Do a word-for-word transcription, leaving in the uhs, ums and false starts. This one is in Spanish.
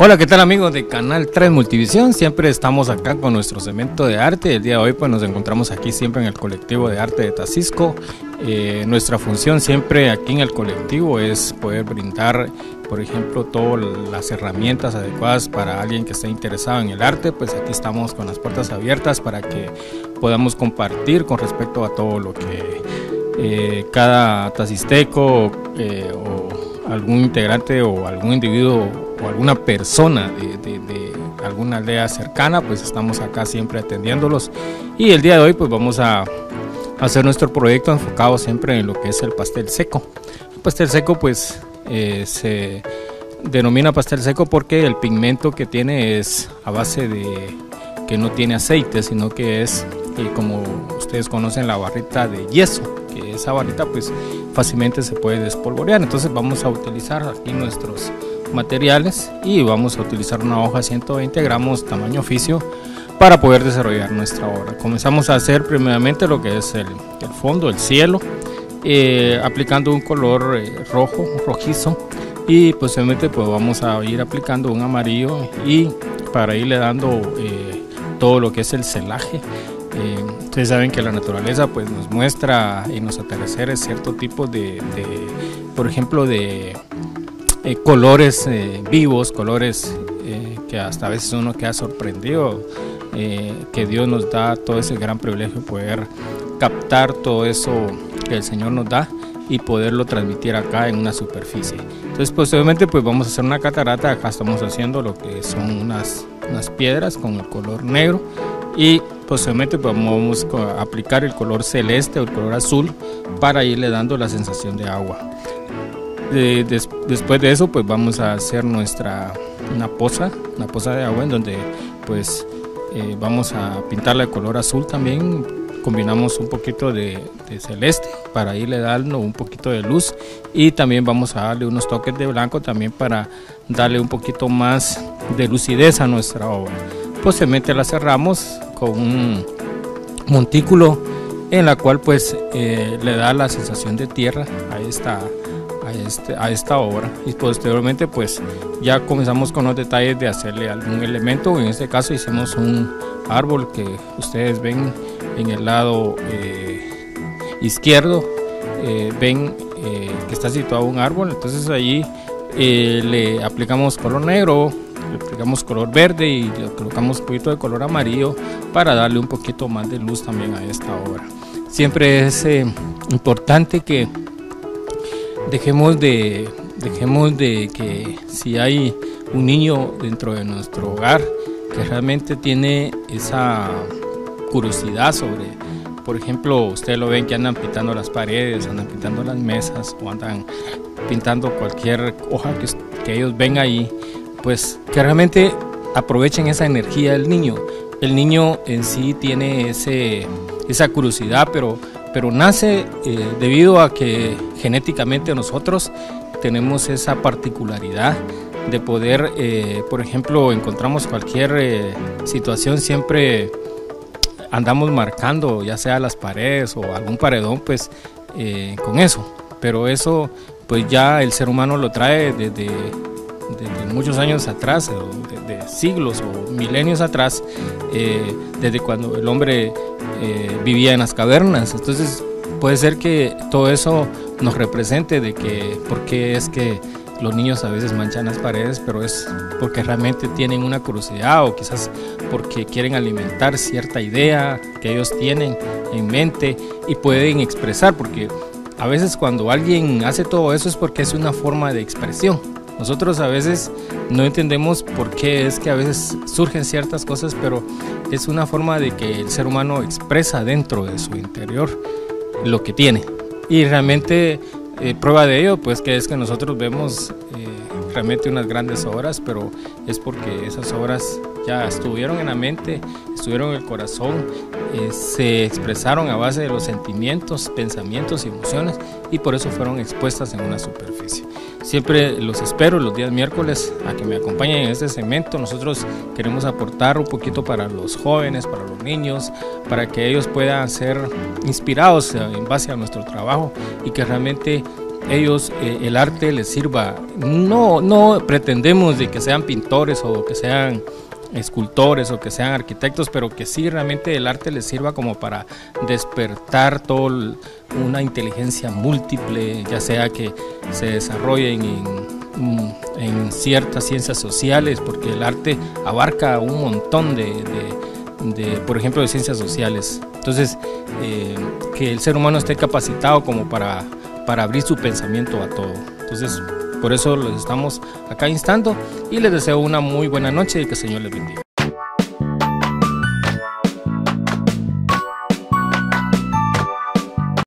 Hola, ¿qué tal amigos de Canal tres Multivisión? Siempre estamos acá con nuestro segmento de arte. El día de hoy pues nos encontramos aquí siempre en el colectivo de arte de Tacisco. Eh, nuestra función siempre aquí en el colectivo es poder brindar, por ejemplo, todas las herramientas adecuadas para alguien que esté interesado en el arte. Pues aquí estamos con las puertas abiertas para que podamos compartir con respecto a todo lo que eh, cada tacisteco eh, o algún integrante o algún individuo o alguna persona de, de, de alguna aldea cercana, pues estamos acá siempre atendiéndolos. Y el día de hoy pues vamos a hacer nuestro proyecto enfocado siempre en lo que es el pastel seco. El pastel seco pues eh, se denomina pastel seco porque el pigmento que tiene es a base de que no tiene aceite, sino que es eh, como ustedes conocen la barrita de yeso, que esa barrita pues fácilmente se puede despolvorear. Entonces vamos a utilizar aquí nuestros materiales y vamos a utilizar una hoja ciento veinte gramos tamaño oficio para poder desarrollar nuestra obra. Comenzamos a hacer primeramente lo que es el, el fondo, el cielo, eh, aplicando un color eh, rojo, rojizo, y posteriormente pues vamos a ir aplicando un amarillo y para irle dando eh, todo lo que es el celaje. Eh, ustedes saben que la naturaleza pues nos muestra en los atardeceres cierto tipo de, de por ejemplo de Eh, colores eh, vivos, colores eh, que hasta a veces uno queda sorprendido, eh, que Dios nos da todo ese gran privilegio de poder captar todo eso que el Señor nos da y poderlo transmitir acá en una superficie. Entonces posteriormente pues vamos a hacer una catarata. Acá estamos haciendo lo que son unas, unas piedras con el color negro y posteriormente pues vamos a aplicar el color celeste o el color azul para irle dando la sensación de agua. De, des, después de eso pues vamos a hacer nuestra una poza, una poza de agua en donde pues eh, vamos a pintarla de color azul también. Combinamos un poquito de, de celeste para irle dando un poquito de luz y también vamos a darle unos toques de blanco también para darle un poquito más de lucidez a nuestra obra. Posteriormente la cerramos con un montículo en la cual pues eh, le da la sensación de tierra a esta A, este, a esta obra, y posteriormente pues ya comenzamos con los detalles de hacerle algún elemento. En este caso hicimos un árbol que ustedes ven en el lado eh, izquierdo, eh, ven eh, que está situado un árbol. Entonces allí eh, le aplicamos color negro, le aplicamos color verde y le colocamos un poquito de color amarillo para darle un poquito más de luz también a esta obra. Siempre es eh, importante que Dejemos de, dejemos de que si hay un niño dentro de nuestro hogar que realmente tiene esa curiosidad sobre, por ejemplo, ustedes lo ven que andan pintando las paredes, andan pintando las mesas o andan pintando cualquier hoja que, que ellos ven ahí, pues que realmente aprovechen esa energía del niño. El niño en sí tiene ese, esa curiosidad, pero pero nace eh, debido a que genéticamente nosotros tenemos esa particularidad de poder, eh, por ejemplo, encontramos cualquier eh, situación, siempre andamos marcando, ya sea las paredes o algún paredón, pues eh, con eso, pero eso pues ya el ser humano lo trae desde, desde muchos años atrás, desde siglos o milenios atrás, eh, desde cuando el hombre Eh, vivía en las cavernas. Entonces puede ser que todo eso nos represente de que por qué es que los niños a veces manchan las paredes, pero es porque realmente tienen una curiosidad o quizás porque quieren alimentar cierta idea que ellos tienen en mente y pueden expresar, porque a veces cuando alguien hace todo eso es porque es una forma de expresión. Nosotros a veces no entendemos por qué es que a veces surgen ciertas cosas, pero es una forma de que el ser humano expresa dentro de su interior lo que tiene. Y realmente eh, prueba de ello pues que es que nosotros vemos eh, realmente unas grandes obras, pero es porque esas obras ya estuvieron en la mente, estuvieron en el corazón, eh, se expresaron a base de los sentimientos, pensamientos y emociones, y por eso fueron expuestas en una superficie. Siempre los espero los días miércoles a que me acompañen en este segmento. Nosotros queremos aportar un poquito para los jóvenes, para los niños, para que ellos puedan ser inspirados en base a nuestro trabajo y que realmente ellos eh, el arte les sirva. No, no pretendemos de que sean pintores o que sean escultores o que sean arquitectos, pero que sí realmente el arte les sirva como para despertar toda una inteligencia múltiple, ya sea que se desarrollen en, en ciertas ciencias sociales, porque el arte abarca un montón de, de, de por ejemplo, de ciencias sociales. Entonces, eh, que el ser humano esté capacitado como para, para abrir su pensamiento a todo. Entonces, por eso los estamos acá instando y les deseo una muy buena noche y que el Señor les bendiga.